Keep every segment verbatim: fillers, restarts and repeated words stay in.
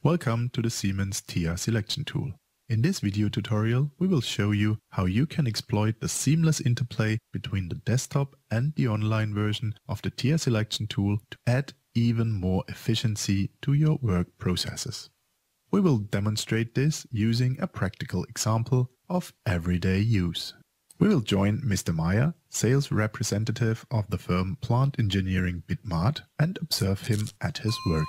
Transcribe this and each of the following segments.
Welcome to the Siemens T I A selection tool. In this video tutorial, we will show you how you can exploit the seamless interplay between the desktop and the online version of the T I A selection tool to add even more efficiency to your work processes. We will demonstrate this using a practical example of everyday use. We will join Mister Meyer, sales representative of the firm Plant Engineering Bitmart, and observe him at his work.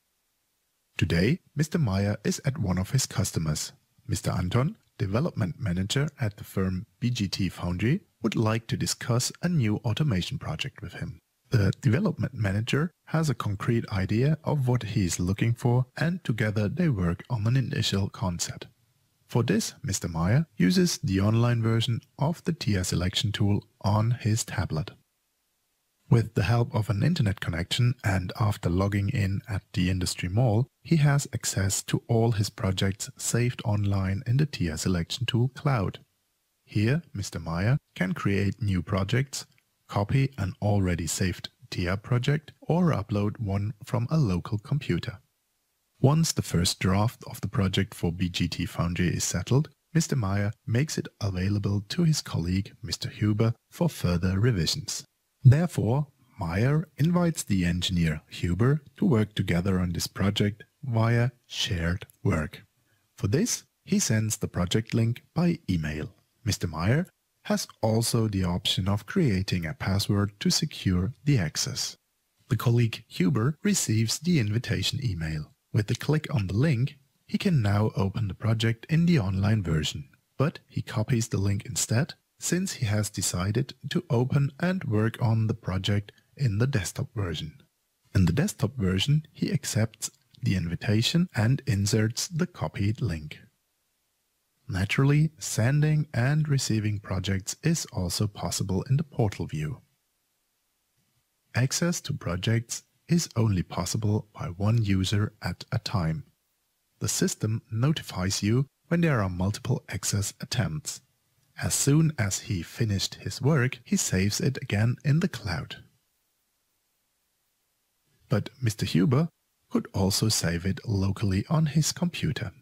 Today, Mister Meyer is at one of his customers. Mister Anton, development manager at the firm B G T Foundry, would like to discuss a new automation project with him. The development manager has a concrete idea of what he is looking for, and together they work on an initial concept. For this, Mister Meyer uses the online version of the T I A selection tool on his tablet. With the help of an internet connection and after logging in at the industry mall, he has access to all his projects saved online in the T I A selection tool cloud. Here, Mister Meyer can create new projects, copy an already saved T I A project, or upload one from a local computer. Once the first draft of the project for B G T Foundry is settled, Mister Meyer makes it available to his colleague Mister Huber for further revisions. Therefore, Meyer invites the engineer Huber to work together on this project via shared work. For this, he sends the project link by email. Mister Meyer has also the option of creating a password to secure the access. The colleague Huber receives the invitation email. With the click on the link, he can now open the project in the online version, but he copies the link instead, since he has decided to open and work on the project in the desktop version. In the desktop version, he accepts the invitation and inserts the copied link. Naturally, sending and receiving projects is also possible in the portal view. Access to projects is only possible by one user at a time. The system notifies you when there are multiple access attempts. As soon as he finished his work, he saves it again in the cloud. But Mister Huber could also save it locally on his computer.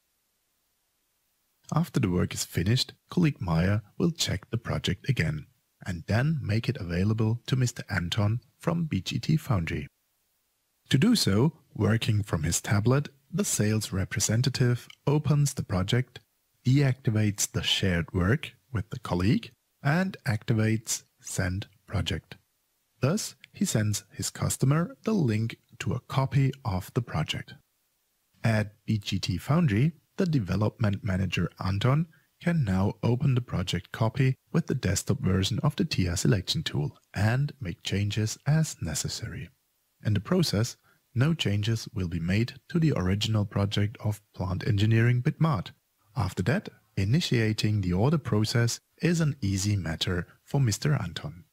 After the work is finished, colleague Meyer will check the project again, and then make it available to Mister Anton from B G T Foundry. To do so, working from his tablet, the sales representative opens the project, deactivates the shared work with the colleague, and activates Send Project. Thus, he sends his customer the link to a copy of the project. At B G T Foundry, the development manager Anton can now open the project copy with the desktop version of the T I A selection tool and make changes as necessary. In the process, no changes will be made to the original project of Plant Engineering Bitmart. After that, initiating the order process is an easy matter for Mister Anton.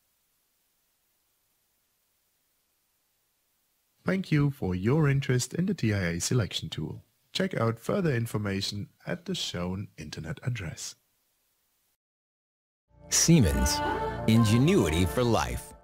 Thank you for your interest in the T I A selection tool. Check out further information at the shown internet address. Siemens. Ingenuity for life.